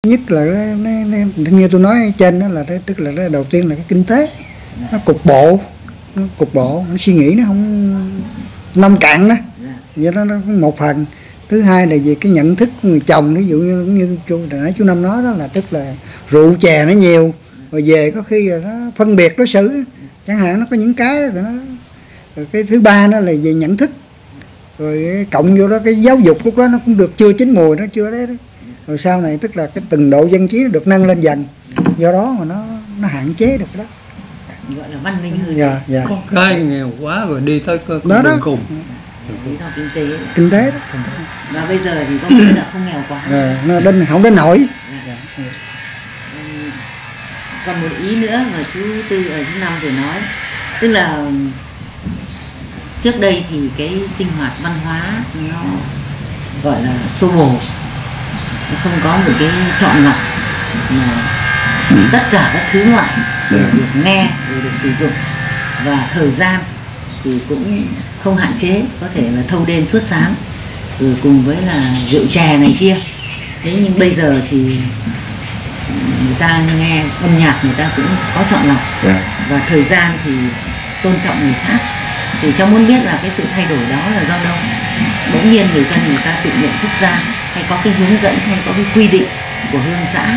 Nhất là như tôi nói trên đó là tức là cái đầu tiên là cái kinh tế nó cục bộ, nó suy nghĩ nó không nông cạn đó, vậy đó nó một phần. Thứ hai là về cái nhận thức của người chồng, ví dụ như chú Năm nói đó là tức là rượu chè nó nhiều, rồi về có khi là nó phân biệt đối xử chẳng hạn, nó có những cái rồi nó. Rồi cái thứ ba đó là về nhận thức, rồi cộng vô đó cái giáo dục lúc đó nó cũng được chưa chín mùi, nó chưa đấy đó. Rồi sau này tức là cái từng độ dân trí nó được nâng lên dần, do đó mà nó hạn chế được đó, gọi là văn minh hơn. Dạ. Có cái nghèo quá rồi đi tới đường cùng. Kinh tế đó. Và bây giờ thì có nghĩa là không nghèo quá. Nó không đến nổi. Còn một ý nữa mà chú Tư ở chú Năm vừa nói, tức là trước đây thì cái sinh hoạt văn hóa nó gọi là xô bồ, nó không có một cái chọn lọc mà tất cả các thứ ngoại đều được nghe, đều được sử dụng, và thời gian thì cũng không hạn chế, có thể là thâu đêm suốt sáng, rồi cùng với là rượu chè này kia. Thế nhưng bây giờ thì người ta nghe âm nhạc người ta cũng có chọn lọc, và thời gian thì tôn trọng người khác. Thì cháu muốn biết là cái sự thay đổi đó là do đâu? Bỗng nhiên người dân người ta tự nhận thức ra, hay có cái hướng dẫn, hay có cái quy định của hương xã?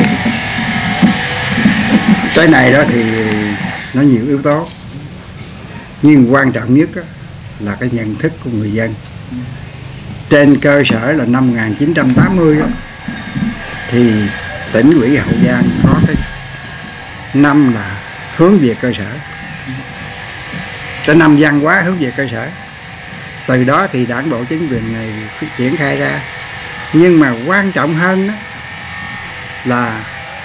Cái này đó thì nó nhiều yếu tố, nhưng quan trọng nhất là cái nhận thức của người dân. Trên cơ sở là năm 1980 đó, thì tỉnh ủy Hậu Giang có cái năm là hướng về cơ sở, cái năm văn hóa hướng về cơ sở. Từ đó thì đảng bộ chính quyền này triển khai ra. Nhưng mà quan trọng hơn đó là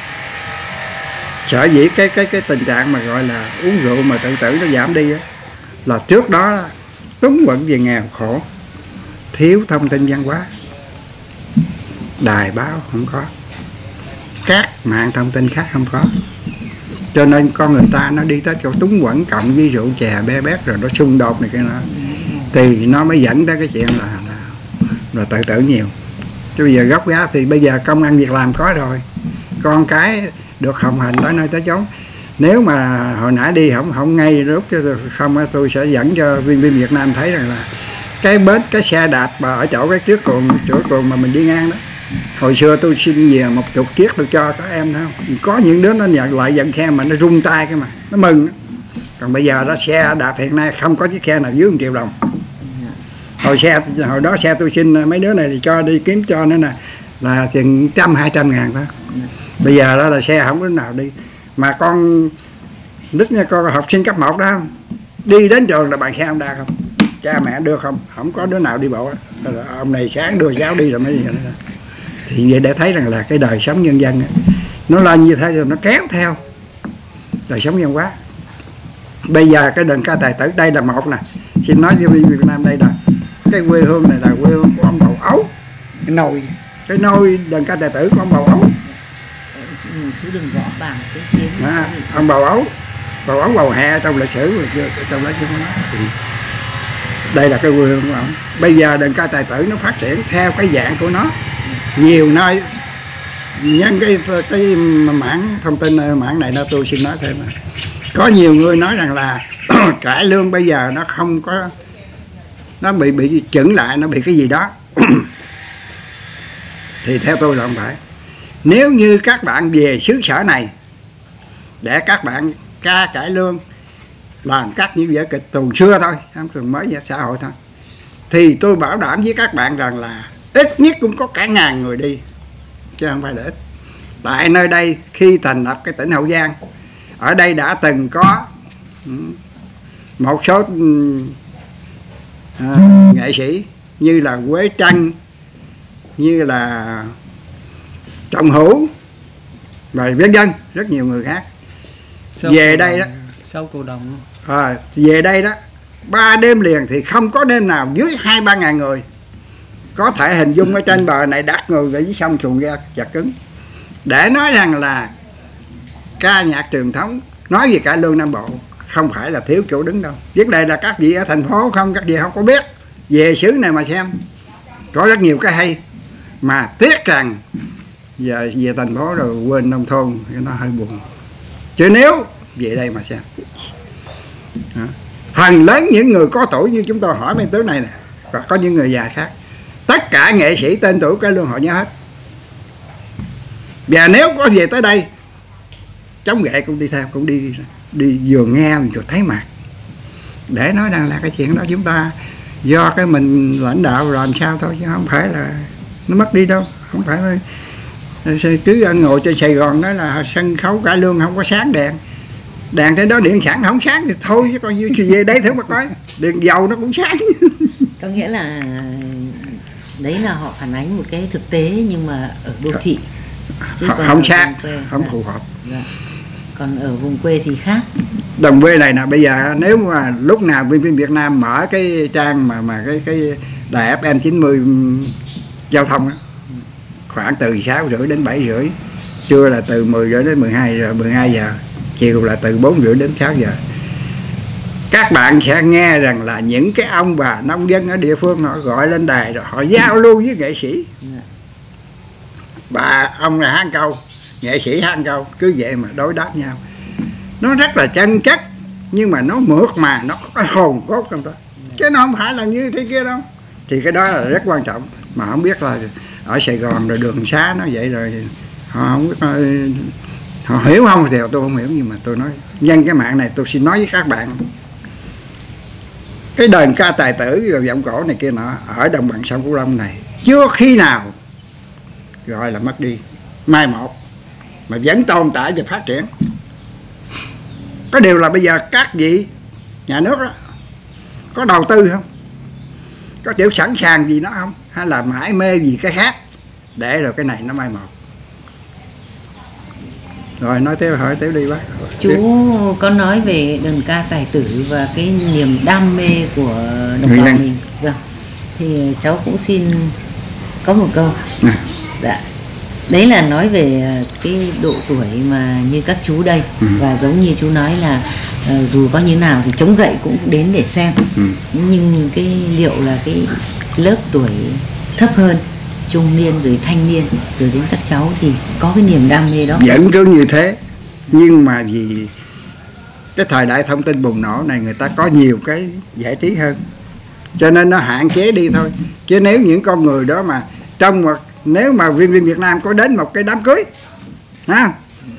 sở dĩ cái tình trạng mà gọi là uống rượu mà tự tử nó giảm đi đó, là trước đó túng quẫn về nghèo khổ, thiếu thông tin văn hóa, đài báo không có, các mạng thông tin khác không có, cho nên con người ta nó đi tới chỗ túng quẫn cộng với rượu chè be bét rồi nó xung đột này cái nó, thì nó mới dẫn tới cái chuyện là tự tử nhiều. Chứ bây giờ gốc gác thì bây giờ công ăn việc làm có rồi, con cái được hồng hành tới nơi tới chốn. Nếu mà hồi nãy đi không ngay lúc không, tôi sẽ dẫn cho viên Việt Nam thấy rằng là cái bến cái xe đạp mà ở chỗ cái trước chỗ cuồng mà mình đi ngang đó, hồi xưa tôi xin về 10 chiếc tôi cho các em, thấy không? Có những đứa nó nhận lại giận khen mà nó rung tay cái mà nó mừng. Còn bây giờ đó xe đạp hiện nay không có chiếc xe nào dưới 1 triệu đồng. Hồi đó xe tôi xin mấy đứa này thì cho đi kiếm cho nữa nè là chừng 100-200 ngàn thôi. Bây giờ đó là xe không có nào đi. Mà con nít nha, con học sinh cấp 1 đó, đi đến trường là bằng xe Honda không, cha mẹ đưa không có đứa nào đi bộ. Ông này sáng đưa cháu đi rồi mấy gì nữa. Thì vậy để thấy rằng là cái đời sống nhân dân nó lên như thế rồi nó kéo theo đời sống văn hóa. Bây giờ cái đơn ca tài tử đây là một nè, xin nói với Việt Nam, đây là cái quê hương này là quê hương của ông Bầu Ấu, cái nôi đơn ca tài tử của ông Bầu Ấu. Chú đừng gõ bằng cái tiếng ông Bầu Ấu Bầu Hè trong lịch sử trong đó chứ không nói. Đây là cái quê hương của ông. Bây giờ đơn ca tài tử nó phát triển theo cái dạng của nó, nhiều nơi. Nhân cái mảng thông tin mảng này đó tôi xin nói thêm là có nhiều người nói rằng là cải lương bây giờ nó không có, nó bị chững lại, nó bị cái gì đó. Thì theo tôi là không phải. Nếu như các bạn về xứ sở này để các bạn ca cải lương, làm các những vở kịch tuồng xưa thôi, không tuồng mới về xã hội thôi, thì tôi bảo đảm với các bạn rằng là ít nhất cũng có cả 1000 người đi, chứ không phải là ít. Tại nơi đây khi thành lập cái tỉnh Hậu Giang, ở đây đã từng có một số nghệ sĩ như là Quế Trân, như là Trọng Hữu và vân vân, rất nhiều người khác về đây đó. 6 cổ đồng về đây đó 3 đêm liền thì không có đêm nào dưới 2-3 ngàn người. Có thể hình dung ở trên bờ này đặt người ở dưới sông xuồng ra chặt cứng, để nói rằng là ca nhạc truyền thống, nói về cải lương Nam Bộ không phải là thiếu chỗ đứng đâu. Vấn đề là các vị ở thành phố không, các vị không có biết, về xứ này mà xem có rất nhiều cái hay, mà tiếc rằng Giờ về thành phố rồi quên nông thôn nó hơi buồn. Chứ nếu về đây mà xem, phần lớn những người có tuổi như chúng tôi hỏi mấy tướng này nè, có những người già khác, tất cả nghệ sĩ tên tuổi cái lương họ nhớ hết. Và nếu có về tới đây chống nghệ cũng đi theo, cũng đi vừa nghe vừa thấy mặt, để nói rằng là cái chuyện đó chúng ta do cái mình lãnh đạo làm sao thôi, chứ không phải là nó mất đi đâu. Không phải cứ ngồi trên Sài Gòn nói là sân khấu cải lương không có sáng đèn trên đó điện sẵn không sáng thì thôi, chứ còn về đây thử mà coi đèn dầu nó cũng sáng. Có nghĩa là đấy là họ phản ánh một cái thực tế nhưng mà ở đô thị chứ không sáng, không phù hợp. Dạ. Còn ở vùng quê thì khác. Đồng quê này nè, bây giờ nếu mà lúc nào VinFilm Việt Nam mở cái trang mà cái đài FM 90 giao thông á, khoảng từ 6:30 đến 7:30, trưa là từ 10:30 đến 12 giờ, chiều là từ 4:30 đến 6 giờ. Các bạn sẽ nghe rằng là những cái ông bà nông dân ở địa phương họ gọi lên đài rồi họ giao lưu với nghệ sĩ. Bà ông là hát câu, nghệ sĩ hát câu, cứ vậy mà đối đáp nhau. Nó rất là chân chất, nhưng mà nó mượt mà, nó có cái hồn cốt trong đó, chứ nó không phải là như thế kia đâu. Thì cái đó là rất quan trọng. Mà không biết là ở Sài Gòn rồi đường xá nó vậy rồi họ không biết, họ hiểu không thì tôi không hiểu. Nhưng mà tôi nói nhân cái mạng này tôi xin nói với các bạn, cái đờn ca tài tử và giọng cổ này kia nọ ở đồng bằng sông Cửu Long này chưa khi nào gọi là mất đi, mai một, mà vẫn tồn tại và phát triển. Có điều là bây giờ các vị nhà nước đó có đầu tư không, có chịu sẵn sàng gì nó không, hay là mãi mê gì cái khác để rồi cái này nó mai một. Rồi nói tiếp, hỏi tiếp đi bác. Chú có nói về đờn ca tài tử và cái niềm đam mê của đồng bào mình. Vâng. Thì cháu cũng xin có một câu. Dạ. Đấy là nói về cái độ tuổi mà như các chú đây. Và giống như chú nói là dù có như nào thì chống gậy cũng đến để xem. Nhưng cái liệu là cái lớp tuổi thấp hơn, trung niên rồi thanh niên rồi đến các cháu thì có cái niềm đam mê đó vẫn cứ như thế. Nhưng mà vì cái thời đại thông tin bùng nổ này, người ta có nhiều cái giải trí hơn, cho nên nó hạn chế đi thôi. Chứ nếu những con người đó mà trong một, nếu mà VinFilm Việt Nam có đến một cái đám cưới ha,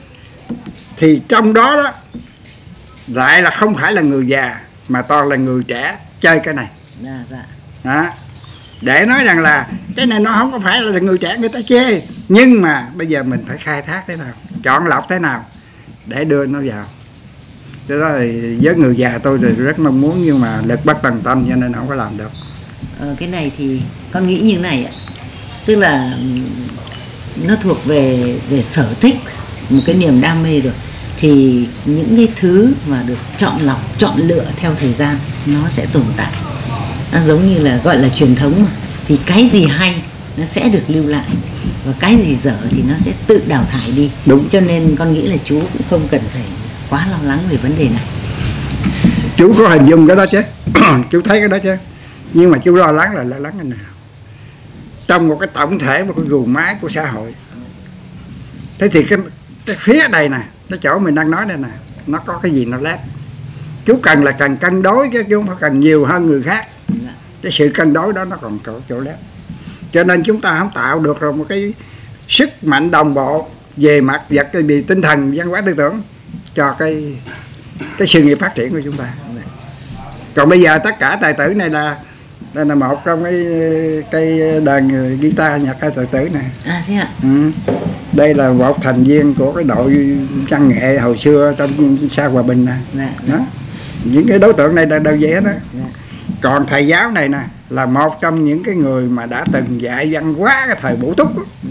thì trong đó đó lại là không phải là người già mà toàn là người trẻ chơi cái này. Đó. Để nói rằng là cái này nó không có phải là người trẻ người ta chê, nhưng mà bây giờ mình phải khai thác thế nào, chọn lọc thế nào để đưa nó vào. Cái đó thì với người già tôi thì rất mong muốn, nhưng mà lực bất tòng tâm cho nên không có làm được. Cái này thì con nghĩ như này ạ, tức là nó thuộc về sở thích, một cái niềm đam mê rồi, thì những cái thứ mà được chọn lọc, chọn lựa theo thời gian nó sẽ tồn tại. Nó giống như là gọi là truyền thống mà, thì cái gì hay nó sẽ được lưu lại, và cái gì dở thì nó sẽ tự đào thải đi. Đúng. Cho nên con nghĩ là chú cũng không cần phải quá lo lắng về vấn đề này. Chú có hình dung cái đó chứ chú thấy cái đó chứ, nhưng mà chú lo lắng là lo lắng cái nào trong một cái tổng thể, một cái guồng máy của xã hội. Thế thì cái phía này nè, cái chỗ mình đang nói đây nè, nó có cái gì nó lép. Chú cần là cần cân đối chứ chú không phải cần nhiều hơn người khác. Cái sự cân đối đó nó còn chỗ lép. Cho nên chúng ta không tạo được rồi một cái sức mạnh đồng bộ về mặt vật, về tinh thần, văn hóa tư tưởng cho cái sự nghiệp phát triển của chúng ta. Còn bây giờ tất cả tài tử này là đây là một trong cái đàn guitar nhạc tài tử này. Thế ạ? Đây là một thành viên của cái đội văn nghệ hồi xưa trong xã Hòa Bình nè. Đó. Những cái đối tượng này đều vậy hết đó. Còn thầy giáo này nè là một trong những cái người mà đã từng dạy văn hóa cái thời Bổ Túc.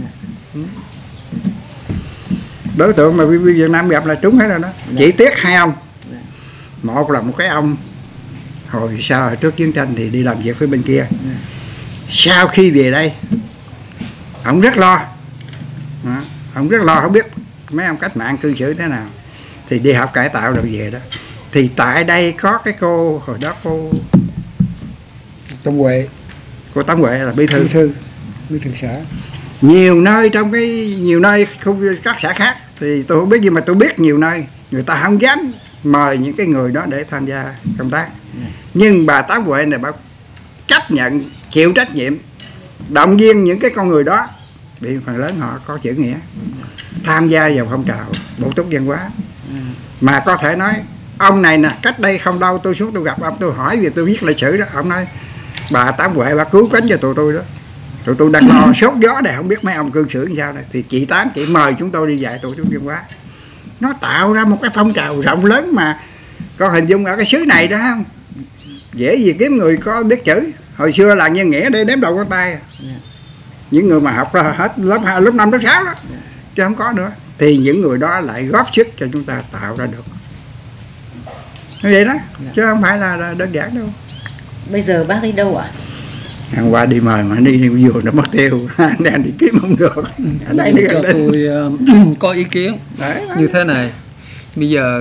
Đối tượng mà Việt Nam gặp là trúng hết rồi đó. Chỉ tiếc hai ông. Một là một cái ông hồi trước chiến tranh thì đi làm việc với bên kia. Sau khi về đây ông rất lo. Ông rất lo, không biết mấy ông cách mạng cư xử thế nào, thì đi học cải tạo rồi về đó. Thì tại đây có cái cô hồi đó, cô Tống Huệ. Cô Tống Huệ là bí thư xã. nhiều nơi trong nhiều nơi các xã khác thì tôi không biết, nhưng mà tôi biết nhiều nơi người ta không dám mời những cái người đó để tham gia công tác. Nhưng bà Tám Huệ này bà chấp nhận chịu trách nhiệm động viên những cái con người đó, vì phần lớn họ có chữ nghĩa, tham gia vào phong trào bổ túc văn hóa. Mà có thể nói ông này nè, cách đây không đâu tôi xuống tôi gặp ông, tôi hỏi về tôi viết lịch sử đó, ông nói bà Tám Huệ bà cứu cánh cho tụi tôi đó, tụi tôi đang lo sốt gió này không biết mấy ông cư xử như sao đây, thì chị Tám chị mời chúng tôi đi dạy tổ chức văn hóa. Nó tạo ra một cái phong trào rộng lớn mà con hình dung ở cái xứ này đó không dễ gì kiếm người có biết chữ. Hồi xưa là nhân nghĩa để đếm đầu con tay, những người mà học ra hết lớp 2, lớp 5, lớp 6 đó, chứ không có nữa. Thì những người đó lại góp sức cho chúng ta tạo ra được như vậy đó, chứ không phải là đơn giản đâu. Bây giờ bác đi đâu ạ? Hôm qua đi mời mà đi vừa nó mất tiêu, đang đi kiếm không được. Ở đây cho tôi có ý kiến đấy, như thế này. Bây giờ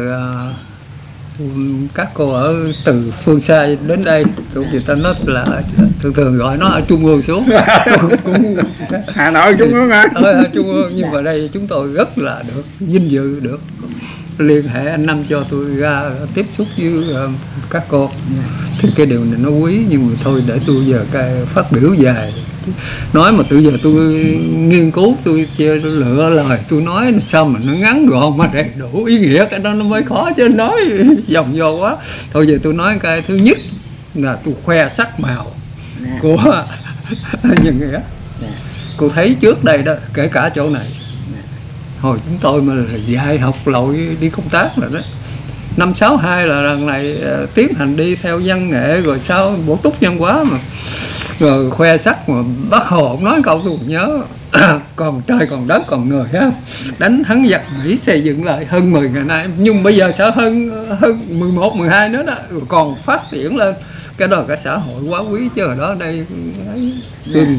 các cô ở từ phương xa đến đây, người ta nói là thường gọi nó ở trung ương xuống cũng Hà Nội trung ương hả? Ở trung ương, nhưng mà đây chúng tôi rất là được vinh dự được liên hệ anh Năm cho tôi ra tiếp xúc với các cô. Thì cái điều này nó quý, nhưng mà thôi để tôi giờ cái phát biểu dài nói mà từ giờ tôi nghiên cứu, tôi lựa lời tôi nói sao mà nó ngắn gọn mà đầy đủ ý nghĩa, cái đó nó mới khó, chứ nói vòng vo quá. Thôi giờ tôi nói cái thứ nhất là tôi khoe sắc màu của nhân nghĩa. Cô thấy trước đây đó, kể cả chỗ này hồi chúng tôi mà dạy học lội đi công tác rồi đó, năm 62 là lần này tiến hành đi theo văn nghệ, rồi sau bổ túc văn hóa mà rồi khoe sắc. Mà bác Hồ ông nói câu tôi nhớ còn trời còn đất còn người ha, đánh thắng giặc Mỹ xây dựng lại hơn 10 ngày nay, nhưng bây giờ sẽ hơn 11, 12 nữa đó, còn phát triển lên. Cái đó là cái xã hội quá quý, chứ ở đó đây rừng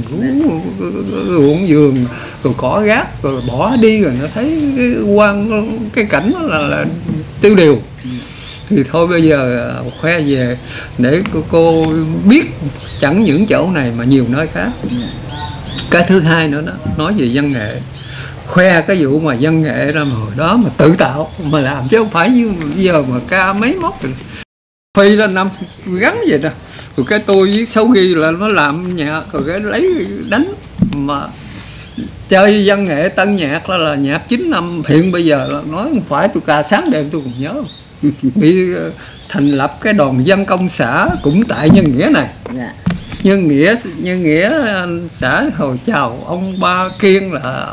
ruộng vườn rồi cỏ gác rồi bỏ đi, rồi nó thấy cái cảnh đó là tiêu điều. Thì thôi bây giờ khoe về để cô biết chẳng những chỗ này mà nhiều nơi khác. Cái thứ hai nữa đó, nói về văn nghệ, khoe cái vụ mà văn nghệ ra mà hồi đó mà tự tạo mà làm, chứ không phải như giờ mà ca mấy móc rồi phi lên năm gắn vậy đó. Rồi cái tôi với Sáu Ghi là nó làm nhạc, rồi cái lấy đánh mà chơi văn nghệ tân nhạc là nhạc 9 năm. Hiện bây giờ là nói không phải tôi ca sáng đêm tôi còn nhớ. Bị thành lập cái đoàn dân công xã cũng tại Nhân Nghĩa này. Nhân Nghĩa xã hồi chào ông Ba Kiên là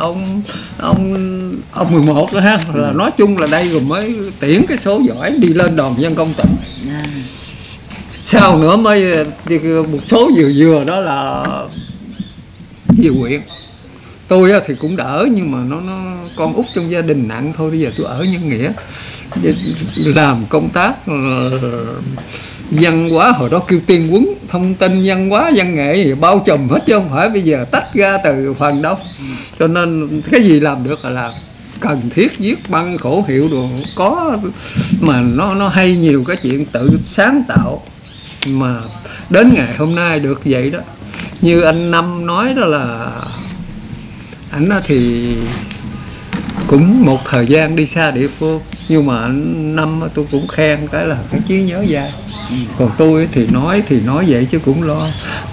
ông 11 đó ha, là nói chung là đây rồi mới tuyển cái số giỏi đi lên đoàn dân công tỉnh. Sau nữa mới một số vừa đó là về huyện. Tôi thì cũng đỡ, nhưng mà nó con út trong gia đình nặng thôi. Bây giờ tôi ở Nhân Nghĩa làm công tác văn hóa, hồi đó kêu tiên quấn, thông tin văn hóa văn nghệ gì bao trùm hết, chứ không phải bây giờ tách ra từ phần đâu. Cho nên cái gì làm được là làm, cần thiết viết băng khổ hiệu đồ có, mà nó hay nhiều cái chuyện tự sáng tạo mà đến ngày hôm nay được vậy đó. Như anh Năm nói đó là ảnh thì cũng một thời gian đi xa địa phương, nhưng mà anh Năm tôi cũng khen cái là cái trí nhớ dai. Còn tôi thì nói vậy chứ cũng lo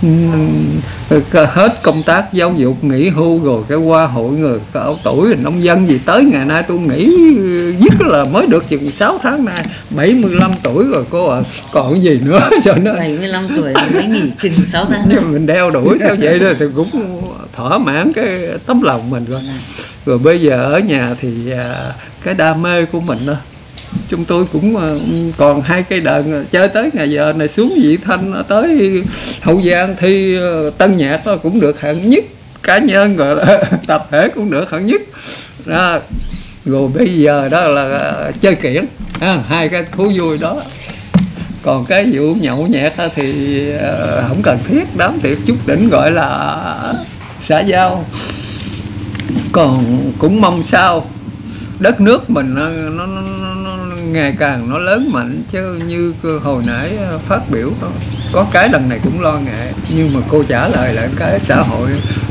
hết công tác giáo dục nghỉ hưu rồi cái qua hội người cao tuổi nông dân gì tới ngày nay tôi nghỉ dứt là mới được chừng 6 tháng nay 75 tuổi rồi cô ạ, còn gì nữa. Cho nên 75 tuổi mới nghỉ chừng 6 tháng. Nhưng mình đeo đuổi theo vậy đó thì cũng thỏa mãn cái tấm lòng mình rồi. Rồi bây giờ ở nhà thì cái đam mê của mình đó, chúng tôi cũng còn 2 cây đàn chơi tới ngày giờ này, xuống Vị Thanh tới Hậu Giang thi tân nhạc đó cũng được hạng nhất cá nhân, rồi tập thể cũng được hạng nhất đó. Rồi bây giờ đó là chơi kiển, 2 cái thú vui đó. Còn cái vụ nhậu nhẹt thì không cần thiết, đám tiệc chút đỉnh gọi là xã giao. Còn cũng mong sao đất nước mình nó ngày càng nó lớn mạnh, chứ như hồi nãy phát biểu đó, có cái lần này cũng lo ngại, nhưng mà cô trả lời lại cái xã hội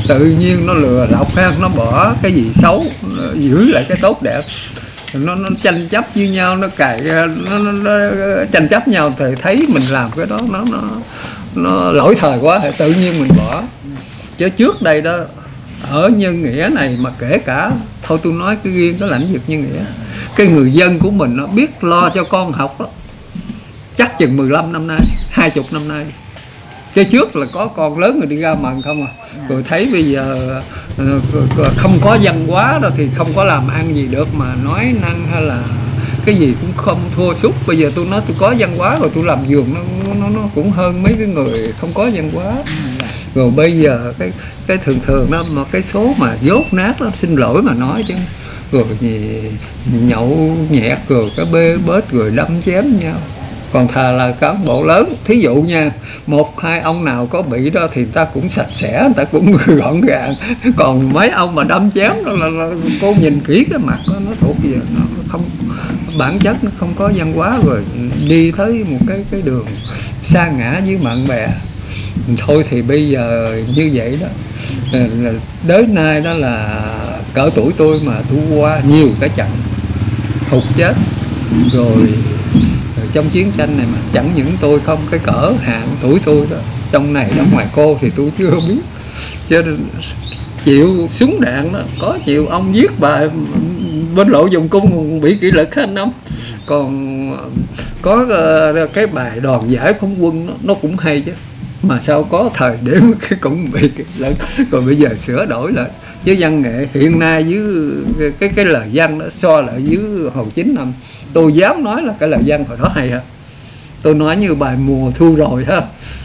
tự nhiên nó lừa lọc ha, nó bỏ cái gì xấu, nó giữ lại cái tốt đẹp, nó tranh chấp với nhau, nó cài nó tranh chấp nhau thì thấy mình làm cái đó nó lỗi thời quá thì tự nhiên mình bỏ. Chứ trước đây đó ở Nhân Nghĩa này mà kể cả thôi tôi nói cái riêng cái lãnh vực Nhân Nghĩa, cái người dân của mình nó biết lo cho con học đó chắc chừng 15 năm nay, 20 năm nay. Chứ trước là có con lớn người đi ra mần không à. Rồi thấy bây giờ không có văn hóa đó thì không có làm ăn gì được, mà nói năng hay là cái gì cũng không thua sút. Bây giờ tôi nói tôi có văn hóa rồi tôi làm vườn nó cũng hơn mấy cái người không có văn hóa. Rồi bây giờ cái thường đó mà cái số mà dốt nát đó, xin lỗi mà nói chứ, rồi gì nhậu nhẹt rồi cái bê bết rồi đâm chém nhau. Còn thà là cán bộ lớn, thí dụ nha, 1-2 ông nào có bị đó thì người ta cũng sạch sẽ, người ta cũng gọn gàng. Còn mấy ông mà đâm chém đó là cô nhìn kỹ cái mặt đó, nó thuộc về nó không, bản chất nó không có văn hóa, rồi đi tới một cái đường sa ngã với bạn bè. Thôi thì bây giờ như vậy đó, đến nay đó là cỡ tuổi tôi mà tôi qua nhiều cái trận hụt chết rồi trong chiến tranh này, mà chẳng những tôi không, cái cỡ hạng tuổi tôi đó, trong này đó ngoài cô thì tôi chưa biết. Cho nên chịu súng đạn đó, có chịu ông giết bà bên lộ dùng cung bị kỷ luật hết năm. Còn có cái bài đoàn giải phóng quân đó, nó cũng hay chứ, mà sao có thời điểm cái cũng bị kỷ luật. Còn bây giờ sửa đổi lại, chứ văn nghệ hiện nay với cái lời văn đó so lại với hồi 9 năm, tôi dám nói là cái lời văn hồi đó hay ha. Tôi nói như bài Mùa Thu Rồi ha,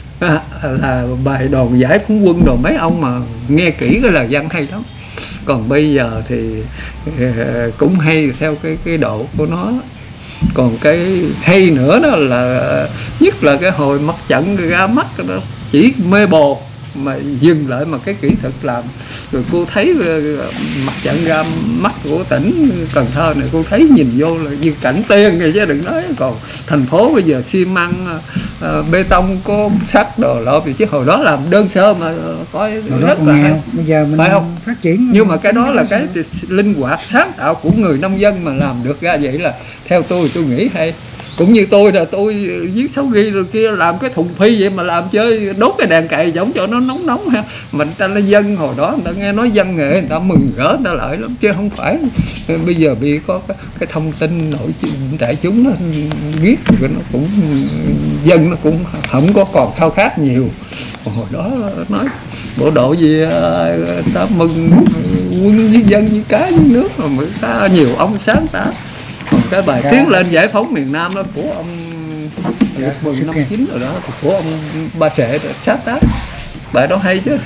là bài Đoàn Giải Phóng Quân rồi, mấy ông mà nghe kỹ cái lời văn hay lắm. Còn bây giờ thì cũng hay theo cái độ của nó. Còn cái hay nữa đó là nhất là cái hồi mặt trận ra mắt đó, chỉ mê bồ mà dừng lại mà cái kỹ thuật làm. Rồi cô thấy mặt trận ra mắt của tỉnh Cần Thơ này, cô thấy nhìn vô là như cảnh tiên rồi chứ đừng nói. Còn thành phố bây giờ xi măng bê tông có sắt đồ lộp gì, chứ hồi đó làm đơn sơ mà coi rất là hay. Bây giờ mình phải không? phát triển, nhưng mà cái đó là cái linh hoạt sáng tạo của người nông dân mà làm được ra vậy là theo tôi nghĩ hay. Cũng như tôi là tôi viết Sáu Ghi rồi kia, làm cái thùng phi vậy mà làm chơi đốt cái đèn cày giống cho nó nóng ha. Mình ta là dân hồi đó người ta nghe nói văn nghệ người ta mừng rỡ, người ta lợi lắm, chứ không phải bây giờ bị có cái thông tin đại chúng nó viết rồi nó cũng dân nó cũng không có còn khao khát nhiều. Còn hồi đó nói bộ đội gì ta mừng quân với dân với cá với nước, mà người ta nhiều ông sáng tác. Còn cái bài Tiến Lên Giải Phóng Miền Nam đó của ông Mừng năm 9 rồi đó, của ông Ba Sệ sáng tác, bài đó hay chứ.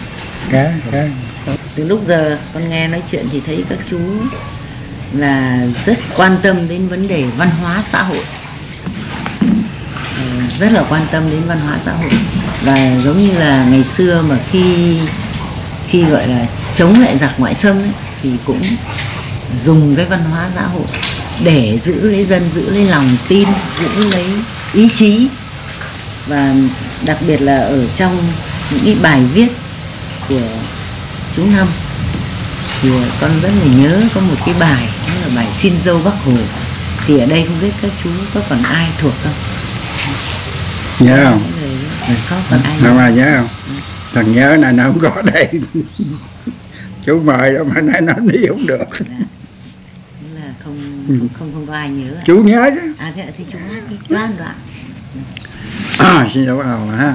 Từ lúc giờ con nghe nói chuyện thì thấy các chú là rất quan tâm đến vấn đề văn hóa xã hội, rất là quan tâm đến văn hóa xã hội. Và giống như là ngày xưa mà khi gọi là chống lại giặc ngoại xâm ấy, thì cũng dùng cái văn hóa xã hội để giữ lấy dân, giữ lấy lòng tin, giữ lấy ý chí. Và đặc biệt là ở trong những cái bài viết của chú Năm thì con rất là nhớ có một cái bài, đó là bài Xin Dâu Bác Hồ. Thì ở đây không biết các chú có còn ai thuộc không? Nhớ không? Không còn ai không ai nhớ không? Thằng nhớ này nó không có đây. Chú mời đó mà nay nó đi không được. Là không có ai nhớ. Chú nhớ chứ. À thế thì chú hát đi, chú hát đoạn. Xin lỗi Hào ha.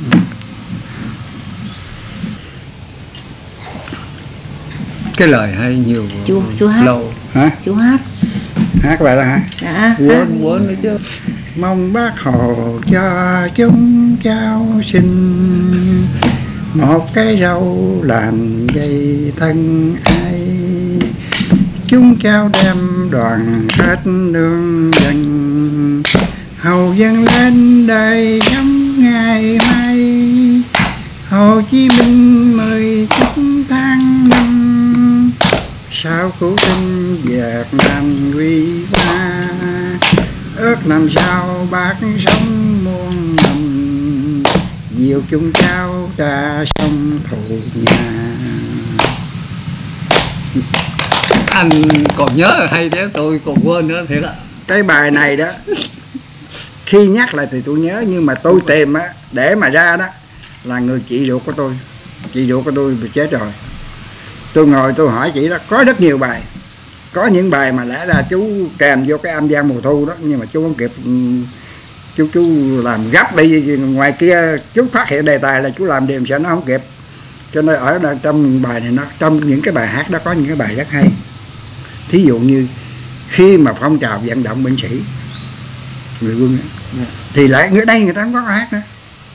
Cái lời hay nhiều. Chú hát. Lâu. Hả? Chú hát. Hát bài đó hả? Dạ. Quên nữa chứ. Mong Bác Hồ cho chúng cháu xin một cái râu làm dây thân ai, chúng cháu đem đoàn kết nương dân, hầu dân lên đời giống ngày mai. Hồ Chí Minh 19 tháng 5 sau cứu tinh Việt Nam quy ba, ước năm sau bác sống muôn năm, diệu chúng cháu ra sông thù nhà. Anh còn nhớ hay chứ tôi còn quên nữa thiệt á. Cái bài này đó khi nhắc lại thì tôi nhớ, nhưng mà tôi tìm á để mà ra đó là người chị ruột của tôi. Chị ruột của tôi bị chết rồi. Tôi ngồi tôi hỏi chị đó, có rất nhiều bài, có những bài mà lẽ ra chú kèm vô cái âm gian mùa thu đó, nhưng mà chú không kịp, chú làm gấp đi, ngoài kia chú phát hiện đề tài là chú làm điểm sợ nó không kịp. Cho nên ở trong bài này, nó trong những cái bài hát đó có những cái bài rất hay. Thí dụ như khi mà phong trào vận động binh sĩ người quân ấy, thì lại người đây người ta không có bài hát nữa,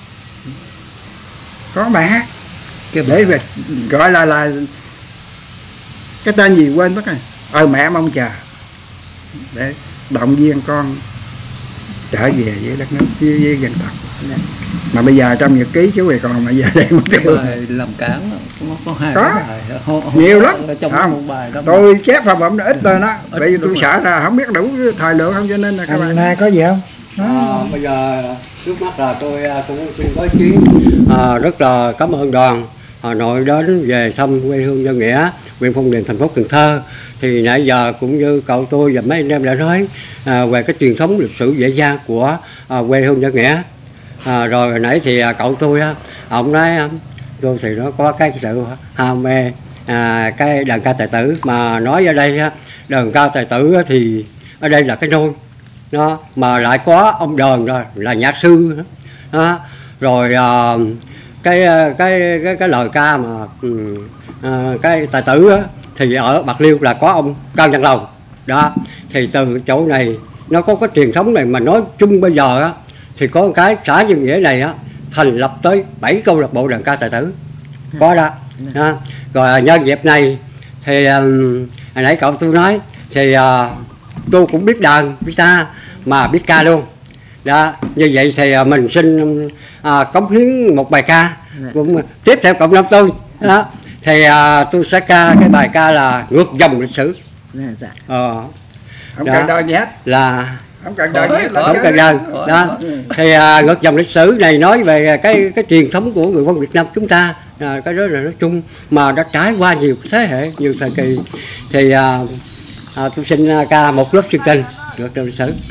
có bài hát để về gọi là cái tên gì quên mất rồi, mẹ mong chờ, để động viên con trở về với đất nước, với dân tộc. Mà bây giờ trong nhật ký chú thì còn, mà giờ đây một cái bài làm cản có hai có bài nhiều lắm trong không? một bài đó Tôi chép phẩm nó ít thôi đó, bởi vì tôi sợ là không biết đủ thời lượng không, cho nên là các bạn nay có gì không? Bây giờ trước mắt là tôi cũng xin có ý kiến rất là cảm ơn đoàn Hà Nội đến về thăm quê hương Nhân Nghĩa, huyện Phong Điền, thành phố Cần Thơ. Thì nãy giờ cũng như cậu tôi và mấy anh em đã nói về cái truyền thống lịch sử dễ dàng của quê hương Nhân Nghĩa. Rồi hồi nãy thì cậu tôi ông nói tôi thì nó có cái sự ham mê cái đàn ca tài tử, mà nói ở đây đàn ca tài tử thì ở đây là cái nôi đó, mà lại có ông Đờn rồi là nhạc sư đó. Rồi cái lời ca mà cái tài tử đó, thì ở Bạc Liêu là có ông Cao Văn Lầu đó. Thì từ chỗ này nó có cái truyền thống này, mà nói chung bây giờ á thì có một cái xã Nhân Nghĩa này á thành lập tới 7 câu lạc bộ đàn ca tài tử có đó. Rồi nhân dịp này thì hồi nãy cậu tôi nói thì tôi cũng biết đàn guitar mà biết ca luôn đó. Như vậy thì mình xin cống hiến một bài ca cũng tiếp theo cộng đồng tôi đó. Thì tôi sẽ ca cái bài ca là Ngược Dòng Lịch Sử. không cần đôi gì hết, là không cần đôi gì hết, không cần đôi đó. Thì Ngược Dòng Lịch Sử này nói về cái truyền thống của người quân Việt Nam chúng ta, cái đó là nói chung mà đã trải qua nhiều thế hệ, nhiều thời kỳ. Thì tôi xin ca một lớp chương trình Ngược Dòng Lịch Sử.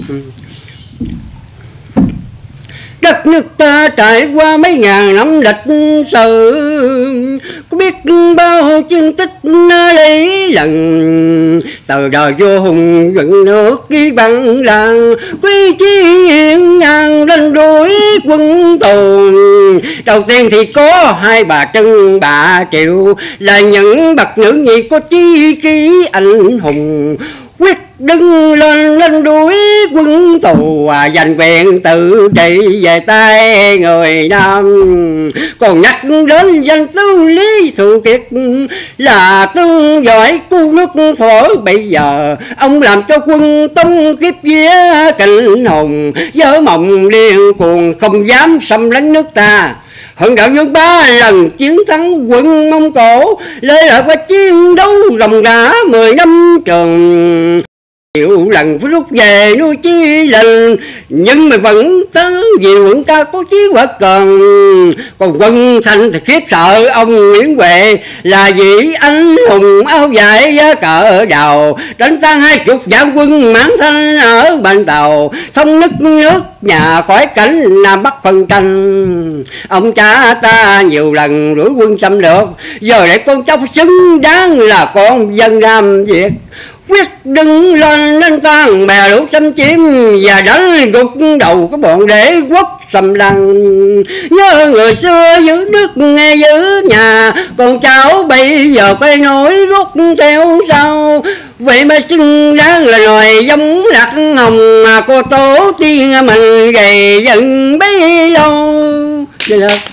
Đất nước ta trải qua mấy ngàn năm lịch sử, có biết bao chương tích lấy lần, từ đời vua hùng dựng nước ghi bằng làng, quý chí ngàn đánh đuổi quân tù. Đầu tiên thì có hai bà Trân bà Triệu, là những bậc nữ nhi có chí khí anh hùng, quyết đứng lên đánh đuổi quân tù, giành quyền tự trị về tay người Nam. Còn nhắc đến danh tướng Lý Thường Kiệt, là tướng giỏi cứu nước phổ. Bây giờ ông làm cho quân Tống kiếp vía Kinh Hồng, vỡ mộng điên cuồng không dám xâm lấn nước ta. Hận đạo Dương 3 lần chiến thắng quân Mông Cổ, lê lợi qua chiến đấu ròng rã 10 năm trường. Nhiều lần phải rút về nuôi chi lần, nhưng mà vẫn tán vì quận ta có chí quả cần. Còn quân Thanh thì khiếp sợ ông Nguyễn Huệ, là vị anh hùng áo dài giá cờ đầu, đánh tan 20 vạn quân Mãn Thanh ở bên Tàu, thông nước nhà khỏi cảnh Nam Bắc phân tranh. Ông cha ta nhiều lần đuổi quân xâm lược, giờ lại con cháu xứng đáng là con dân Nam Việt. Quyết đứng lên đánh tan bè lũ xâm chiếm, và đánh gục đầu cái bọn đế quốc xâm lăng. Nhớ người xưa giữ nước nghe giữ nhà, còn cháu bây giờ phải nổi rút theo sau. Vậy mà xứng đáng là nòi giống lạc hồng, mà cô tổ tiên mình gầy dần bấy lâu.